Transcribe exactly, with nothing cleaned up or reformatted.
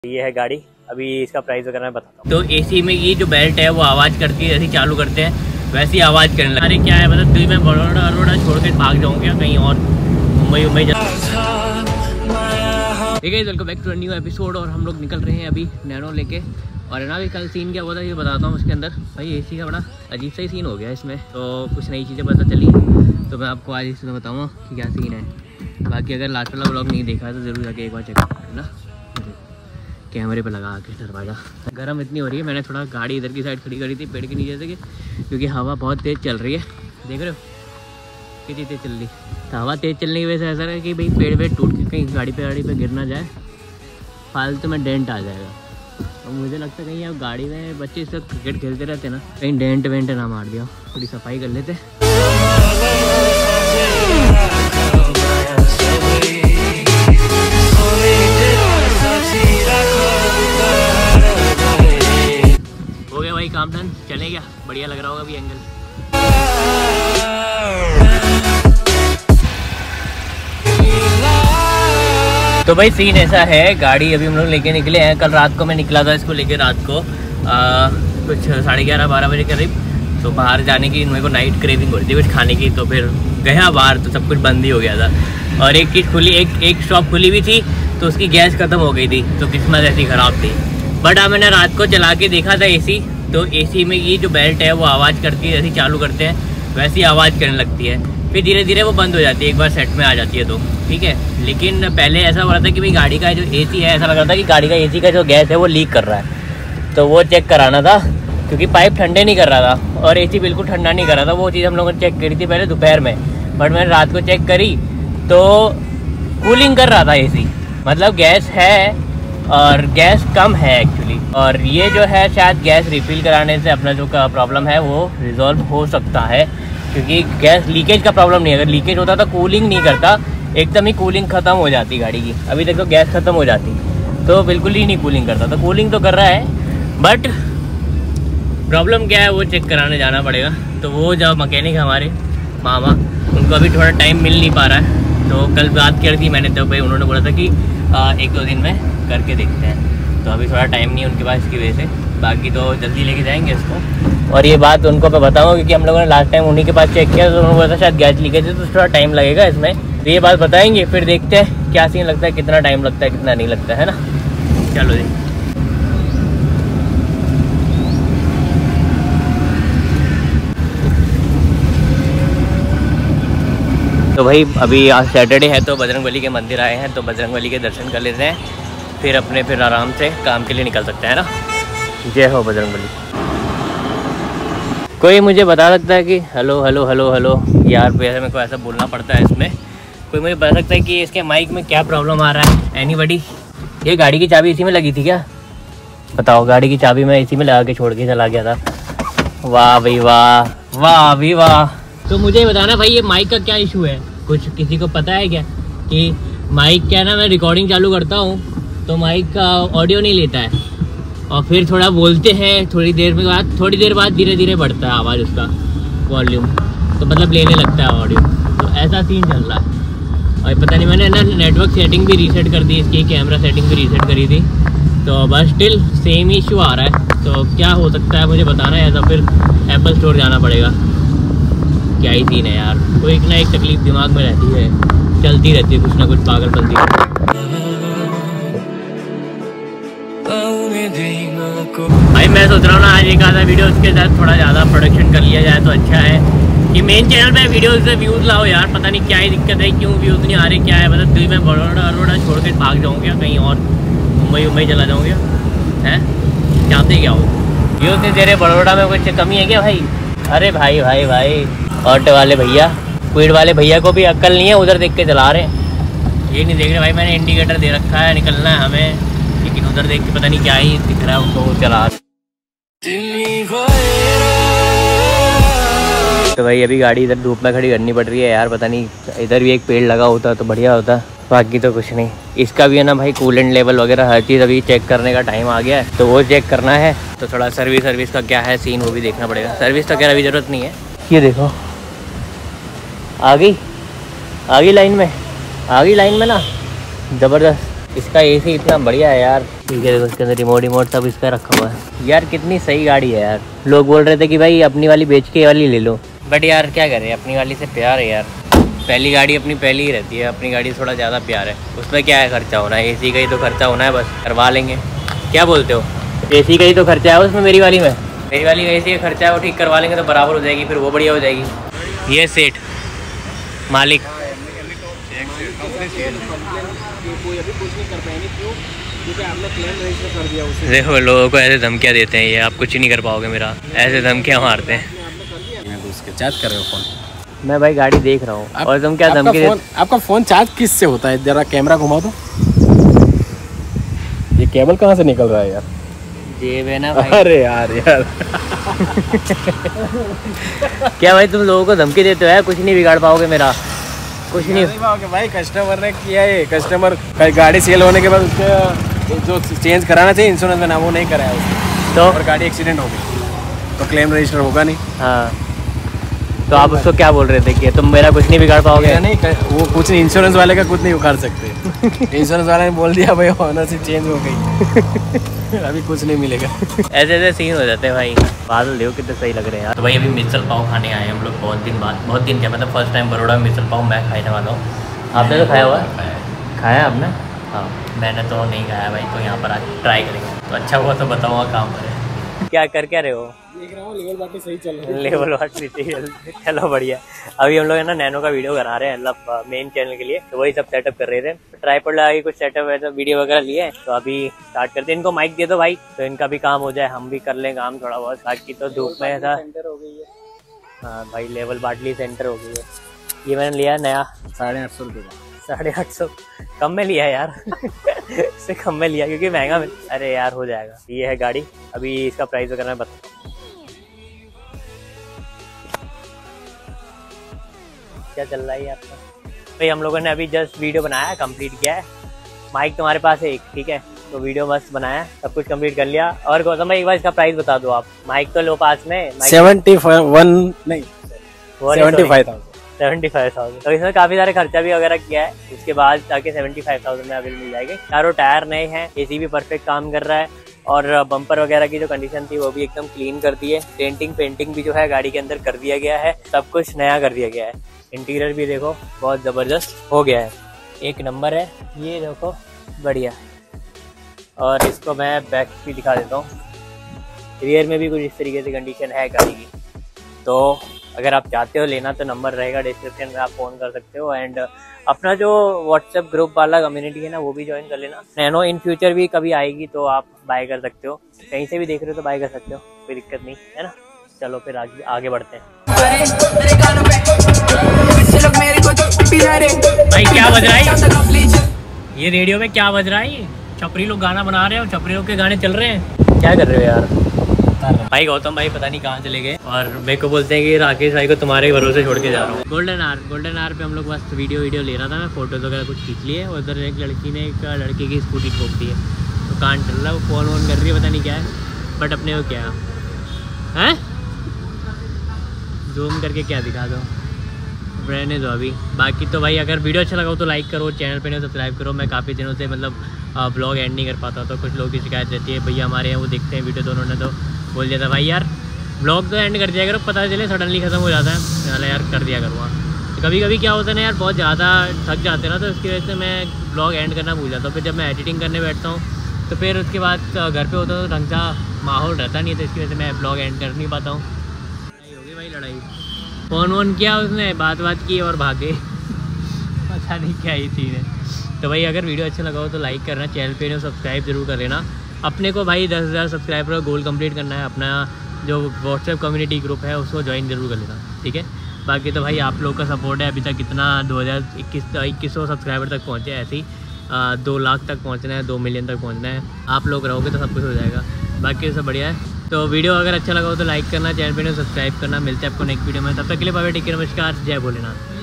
ये है गाड़ी, अभी इसका प्राइस वगैरह मैं बताता हूँ। तो एसी में ये जो बेल्ट है वो आवाज़ करती है, जैसे चालू करते हैं वैसी आवाज़ करने लगा। अरे क्या है मतलब तुझे मैं बड़ोड़ा बड़ोड़ा छोड़ के भाग जाऊँ क्या कहीं और, मुंबई मुंबई जा। ठीक है, welcome back to new episode. और हम लोग निकल रहे हैं अभी नैनो लेके। और है ना, अभी कल सीन क्या हुआ था ये बताता हूँ। उसके अंदर भाई एसी का बड़ा अजीब सा ही सीन हो गया इसमें, तो कुछ नई चीज़ें पता चली, तो मैं आपको आज इसमें बताऊँगा कि क्या सीन है। बाकी अगर लास्ट वाला ब्लॉग नहीं देखा है तो ज़रूर जाके एक बार चेक करना। कैमरे पे लगा के दरवाज़ा। गर्म इतनी हो रही है, मैंने थोड़ा गाड़ी इधर की साइड खड़ी करी थी पेड़ के नीचे से, क्योंकि हवा बहुत तेज़ चल रही है। देख रहे हो कितनी तेज़ चल रही है। तो हवा तेज़ चलने की वजह से ऐसा है कि भाई पेड़ वेड़ टूट के कहीं गाड़ी पे गाड़ी पे गिर ना जाए, फालतू में डेंट आ जाएगा। और मुझे लगता है कहीं अब गाड़ी में बच्चे इस वक्त क्रिकेट खेलते रहते ना, कहीं डेंट वेंट ना मार दिया। थोड़ी सफाई कर लेते। हो गया भाई काम डन, चले क्या? बढ़िया लग रहा होगा अभी एंगल। तो भाई सीन ऐसा है, गाड़ी अभी हम लोग लेके निकले हैं। कल रात को मैं निकला था इसको लेके, रात को आ, कुछ साढ़े ग्यारह बारह बजे करीब। तो बाहर जाने की मेरे को नाइट क्रेविंग हो रही थी कुछ खाने की, तो फिर गया बाहर तो सब कुछ बंद ही हो गया था। और एक चीज़ खुली, एक एक शॉप खुली भी थी तो उसकी गैस ख़त्म हो गई थी, तो किस्मत ऐसी ख़राब थी। बट हाँ, मैंने रात को चला के देखा था एसी, तो एसी में ये जो बेल्ट है वो आवाज़ करती है, जैसे चालू करते हैं वैसी आवाज़ करने लगती है। फिर धीरे धीरे वो बंद हो जाती है एक बार सेट में आ जाती है तो ठीक है। लेकिन पहले ऐसा हो रहा था कि भाई गाड़ी का जो एसी है, ऐसा लग रहा था कि गाड़ी का एसी का जो गैस है वो लीक कर रहा है, तो वो चेक कराना था, क्योंकि पाइप ठंडे नहीं कर रहा था और एसी बिल्कुल ठंडा नहीं कर रहा था। वो चीज़ हम लोगों ने चेक करी थी पहले दोपहर में, बट मैंने रात को चेक करी तो कूलिंग कर रहा था एसी, मतलब गैस है और गैस कम है एक्चुअली। और ये जो है शायद गैस रिफिल कराने से अपना जो का प्रॉब्लम है वो रिजॉल्व हो सकता है, क्योंकि गैस लीकेज का प्रॉब्लम नहीं है। अगर लीकेज होता तो कूलिंग नहीं करता, एकदम ही कूलिंग ख़त्म हो जाती गाड़ी की। अभी देखो गैस ख़त्म हो जाती तो बिल्कुल ही नहीं कूलिंग करता, तो कूलिंग तो कर रहा है, बट प्रॉब्लम क्या है वो चेक कराने जाना पड़ेगा। तो वो जो मैकेनिक हमारे मामा, उनको अभी थोड़ा टाइम मिल नहीं पा रहा है, तो कल बात कर दी मैंने, तो भाई उन्होंने बोला था कि आ, एक दो दिन में करके देखते हैं। तो अभी थोड़ा टाइम नहीं है उनके पास इसकी वजह से, बाकी तो जल्दी लेके जाएंगे इसको। और ये बात उनको मैं बताऊँगा, क्योंकि हम लोगों ने लास्ट टाइम उन्हीं के पास चेक किया तो उन्होंने बोला था शायद गैस लीकेज है, तो थोड़ा टाइम लगेगा इसमें। तो ये बात बताएंगे, फिर देखते हैं क्या सीन लगता है, कितना टाइम लगता है कितना नहीं लगता है ना। चलो जी। तो भाई अभी आज सैटरडे है तो बजरंगबली के मंदिर आए हैं, तो बजरंगबली के दर्शन कर लेते हैं, फिर अपने फिर आराम से काम के लिए निकल सकते हैं ना। जय हो बजरंगबली। कोई मुझे बता सकता है कि हेलो हेलो हेलो हेलो यार, वैसे मेरे को ऐसा बोलना पड़ता है इसमें। कोई मुझे बता सकता है कि इसके माइक में क्या प्रॉब्लम आ रहा है? एनीबडी? ये गाड़ी की चाबी इसी में लगी थी क्या? बताओ, गाड़ी की चाबी मैं इसी में लगा के छोड़ के चला गया था। वाह भाई वाह, वाह भाई वाह। तो मुझे बताना भाई ये माइक का क्या इशू है? कुछ किसी को पता है क्या कि माइक क्या ना, मैं रिकॉर्डिंग चालू करता हूँ तो माइक का ऑडियो नहीं लेता है, और फिर थोड़ा बोलते हैं थोड़ी देर में बाद थोड़ी देर बाद धीरे धीरे बढ़ता है आवाज़ उसका वॉल्यूम, तो मतलब लेने लगता है ऑडियो। तो ऐसा सीन चल रहा है। और पता नहीं, मैंने ना नेटवर्क सेटिंग भी रीसेट कर दी इसकी, कैमरा सेटिंग भी रीसेट करी थी, तो बस स्टिल सेम इशू आ रहा है। तो क्या हो सकता है मुझे बताना है, तो फिर एप्पल स्टोर जाना पड़ेगा। क्या ही सीन है यार, तो एक ना एक तकलीफ दिमाग में रहती है, चलती रहती है कुछ ना कुछ पागलपंती। भाई मैं सोच रहा हूँ ना आज एक आधा वीडियो उसके साथ थोड़ा ज़्यादा प्रोडक्शन कर लिया जाए तो अच्छा है, कि मेन चैनल पे वीडियो से व्यूज़ लाओ यार। पता नहीं क्या ही दिक्कत है, क्यों व्यूज़ नहीं आ रहे, क्या है मतलब तुझे मैं बड़ोड़ा बड़ोड़ा छोड़ के भाग जाऊँ क्या कहीं और, मुंबई मुंबई चला जाऊँ क्या? हैं चाहते क्या हो? व्यूज़ नहीं दे रहे, बड़ोड़ा में कुछ कमी है क्या भाई? अरे भाई भाई भाई, ऑटो वाले भैया, स्पीड वाले भैया को भी अक्ल नहीं है, उधर देख के चला रहे हैं। ये नहीं देख रहे भाई, मैंने इंडिकेटर दे रखा है, निकलना है हमें, लेकिन उधर देख के पता नहीं क्या ही दिख रहा है उनको, चला। तो भाई अभी गाड़ी इधर धूप में खड़ी करनी पड़ रही है यार, पता नहीं इधर भी एक पेड़ लगा होता तो बढ़िया होता, बाकी तो कुछ नहीं। इसका भी है ना भाई, कूलेंट लेवल वगैरह हर चीज़ अभी चेक करने का टाइम आ गया है, तो वो चेक करना है। तो थोड़ा सर्विस सर्विस का क्या है सीन वो भी देखना पड़ेगा। सर्विस तो क्या अभी ज़रूरत नहीं है। ये देखो आ गई आ गई लाइन में, आ गई लाइन में ना, ज़बरदस्त। इसका एसी इतना बढ़िया है यार। ठीक है, देखो इसके अंदर रिमोट रिमोट सब इसका रखा हुआ है यार। कितनी सही गाड़ी है यार। लोग बोल रहे थे कि भाई अपनी वाली बेच के ये वाली ले लो, बट यार क्या करें, अपनी वाली से प्यार है यार। पहली गाड़ी अपनी पहली ही रहती है, अपनी गाड़ी थोड़ा ज़्यादा प्यार है। उसमें क्या है, खर्चा होना है, एसी का ही तो खर्चा होना है, बस करवा लेंगे। क्या बोलते हो? एसी का ही तो खर्चा है उसमें, मेरी वाली में मेरी वाली में एसी का खर्चा है, वो ठीक करवा लेंगे तो बराबर हो जाएगी, फिर वो बढ़िया हो जाएगी। ये सेठ मालिक देखो लोगों को ऐसे धमकियाँ देते हैं ये, आप कुछ ही नहीं कर पाओगे मेरा, ऐसे धमकियाँ मारते हैं। चार्ज कर रहे हो फोन? मैं भाई गाड़ी देख रहा हूँ और तुम क्या धमकी देते? आपका फोन चार्ज किस से होता है? जरा कैमरा घुमा दो। ये केबल कहाँ से निकल रहा है यार? जेब है ना भाई। अरे यार यार क्या भाई तुम लोगों को धमकी देते हो यार? कुछ नहीं बिगाड़ पाओगे मेरा, कुछ नहीं पाओगे भाई। कस्टमर ने किया है, कस्टमर गाड़ी सेल होने के बाद उसका जो चेंज कराना चाहिए इंश्योरेंस में ना, वो नहीं कराया उसने, तो और गाड़ी एक्सीडेंट हो गई तो क्लेम रजिस्टर होगा नहीं। हाँ, तो आप उसको क्या बोल रहे थे कि तुम मेरा कुछ नहीं बिगाड़ पाओगे? नहीं, वो कुछ नहीं, इंश्योरेंस वाले का कुछ नहीं उखाड़ सकते। इंश्योरेंस वाले ने बोल दिया भाई ऑनरशिप चेंज हो गई, अभी कुछ नहीं मिलेगा। ऐसे ऐसे सीन हो जाते हैं भाई। बादल देखो कितने सही लग रहे हैं यार। तो भाई अभी मिसल पाव खाने आए हैं हम लोग, बहुत दिन बाद, बहुत दिन क्या मतलब फर्स्ट टाइम बड़ौदा में मिसल पाव मैं खाने वाला हूँ। आपने तो खाया हुआ है? खाया आपने? हाँ, मैंने तो नहीं खाया भाई, तो यहाँ पर आज ट्राई करेंगे। तो अच्छा हुआ तो बताऊँगा काम करें। क्या कर क्या रहे हो? देख रहा हूँ लेवल बाटी सही चल रहा है। लेवल बाटी चलो बढ़िया। अभी हम लोग है ना नैनो का वीडियो बना रहे हैं, मतलब मेन चैनल के लिए, तो वही सब सेटअप कर रहे थे। ट्राइपॉड लगा के कुछ सेटअप वैसा वीडियो वगैरह लिए, तो अभी स्टार्ट करते हैं। इनको माइक दे दो भाई, तो इनका भी काम हो जाए, हम भी कर लें काम थोड़ा बहुत। बाकी तो धूप में ऐसा सेंटर हो गई है। हाँ भाई, लेवल बाटली सेंटर हो गई है। ये मैंने लिया नया साढ़े आठ सौ रुपये का। साढ़े आठ सौ कम में लिया है यार। इससे कम में लिया क्योंकि महंगा मिल। अरे यार हो जाएगा। ये है गाड़ी, अभी इसका प्राइस वगैरह मैं बताता हूँ। क्या चल रहा है आपका? भाई हम लोगों ने अभी जस्ट वीडियो बनाया, कंप्लीट किया है। माइक तुम्हारे पास है एक, ठीक है, तो वीडियो मस्त बनाया, सब कुछ कंप्लीट कर लिया। और गौतम भाई एक बार इसका प्राइस बता दो आप। माइक तो लो पास में। सेवेंटी वन नहीं seventy five thousand seventy five thousand तो इसमें काफी सारे खर्चा भी वगैरह किया है, उसके बाद जाके सेवेंटी फाइव थाउजेंड में अवेलेबल मिल जाएंगे। चारों टायर नए हैं, एसी भी परफेक्ट काम कर रहा है, और बम्पर वगैरह की जो कंडीशन थी वो भी एकदम क्लीन कर दी है। पेंटिंग पेंटिंग भी जो है गाड़ी के अंदर कर दिया गया है, सब कुछ नया कर दिया गया है। इंटीरियर भी देखो बहुत जबरदस्त हो गया है, एक नंबर है। ये देखो बढ़िया। और इसको मैं बैक भी दिखा देता हूँ, रियर में भी कुछ इस तरीके से कंडीशन है गाड़ी की। तो अगर आप चाहते हो लेना तो नंबर रहेगा डिस्क्रिप्शन में, आप फ़ोन कर सकते हो। एंड अपना जो व्हाट्सएप ग्रुप वाला कम्युनिटी है ना, वो भी ज्वाइन कर लेना। नैनो इन फ्यूचर भी कभी आएगी तो आप बाय कर सकते हो, कहीं से भी देख रहे हो तो बाय कर सकते हो, कोई दिक्कत नहीं है ना। चलो फिर आगे आगे बढ़ते हैं। भाई क्या बज रहा है ये? रेडियो में क्या बज रहा है ये? छपरी लोग गाना बना रहे हो, छपरी लोग के गाने चल रहे हैं। क्या कर रहे हो यार? भाई गौतम भाई पता नहीं कहाँ चले गए, और मेरे को बोलते हैं कि राकेश भाई को तुम्हारे भरोसे छोड़ के जा रहा हूँ। गोल्डन आर गोल्डन आर पे हम लोग बस वीडियो वीडियो ले रहा था, मैं फोटोज वगैरह कुछ खींच लिए। उधर एक लड़की ने एक लड़के की स्कूटी ठोक दी है, तो कान चल रहा है, वो फोन वोन कर रही है, पता नहीं क्या है, बट अपने को क्या है, जूम करके क्या दिखा दो, रहने दो अभी। बाकी तो भाई अगर वीडियो अच्छा लगा हो तो लाइक करो, चैनल पे नहीं सब्सक्राइब करो। मैं काफ़ी दिनों से मतलब ब्लॉग एंड नहीं कर पाता, तो कुछ लोग की शिकायत रहती है, भैया हमारे यहाँ वो देखते हैं वीडियो, तो उन्होंने तो बोल दिया था भाई यार ब्लॉग तो एंड कर दिया करो, पता चले सडनली ख़त्म हो जाता है। चलो यार कर दिया करूँगा। तो कभी कभी क्या होता है ना यार, बहुत ज़्यादा थक जाते हैं ना, तो इसकी वजह से मैं ब्लॉग एंड करना भूल जाता हूँ। फिर जब मैं एडिटिंग करने बैठता हूँ तो फिर उसके बाद घर पे होता है तो ढंग का माहौल रहता नहीं है, तो इसकी वजह से मैं ब्लॉग एंड कर नहीं पाता हूँ। लड़ाई हो गई भाई, लड़ाई, फ़ोन वोन किया उसने, बात बात की और भागे। पता नहीं क्या ही चीज़ है। तो भाई अगर वीडियो अच्छा लगा हो तो लाइक करना, चैनल पे सब्सक्राइब जरूर कर लेना। अपने को भाई दस हज़ार सब्सक्राइबर का गोल कंप्लीट करना है। अपना जो व्हाट्सएप कम्युनिटी ग्रुप है उसको ज्वाइन जरूर कर लेना, ठीक है। बाकी तो भाई आप लोग का सपोर्ट है, अभी तक कितना दो हज़ार इक्कीस इक्कीस सौ सब्सक्राइबर तक पहुँचे, ऐसे ही दो लाख तक पहुँचना है, दो मिलियन तक पहुँचना है। आप लोग रहोगे तो सब कुछ हो जाएगा। बाकी सब बढ़िया है। तो वीडियो अगर अच्छा लगा हो तो लाइक करना, चैनल पे सब्सक्राइब करना। मिलते हैं आपको नेक्स्ट वीडियो में, तब तक के लिए बाय बाय, टेक केयर, नमस्कार, जय भोलेनाथ।